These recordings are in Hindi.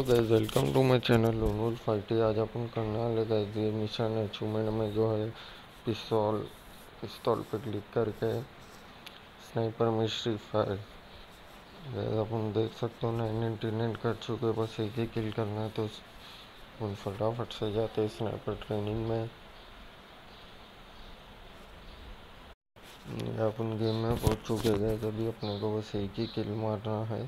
Hello guys, welcome to my channel lone wolf फाइटी। आज अपन करने वाले गाइस ये मिशन अचीवमेंट में जो है पिस्तौल पे क्लिक करके स्नाइपर में फ्री फायर। गाइस अपन देख सकते हो 999 कर चुके, बस एक ही किल करना है तो अपन फटाफट से जाते हैं स्नाइपर ट्रेनिंग में। अपन गेम में पहुंच चुके गए, अभी अपने को बस एक ही किल मारना है।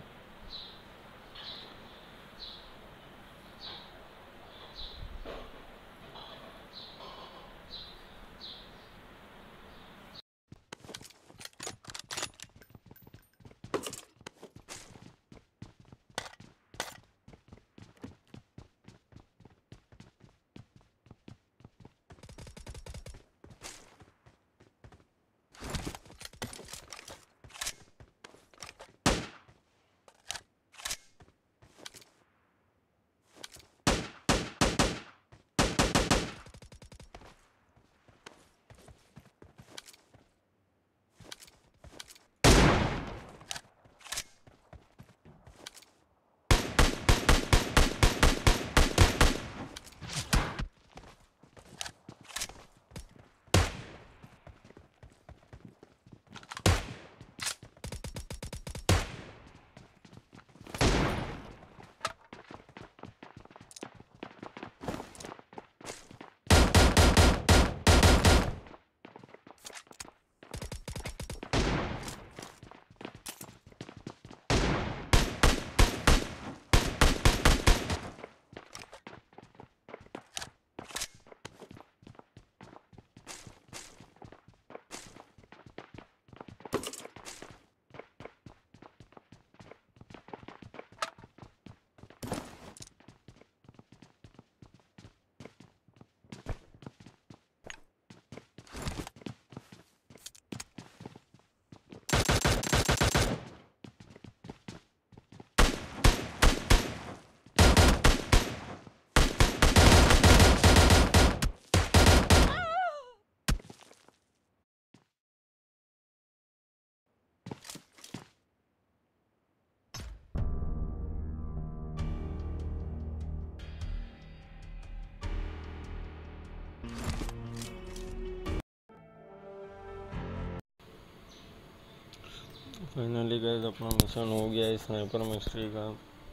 फाइनली गाइस अपना मिशन हो गया है स्नाइपर मिस्ट्री का।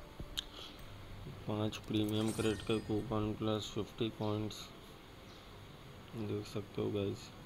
5 प्रीमियम क्रेडिट का कूपन प्लस 50 पॉइंट्स देख सकते हो गाइस।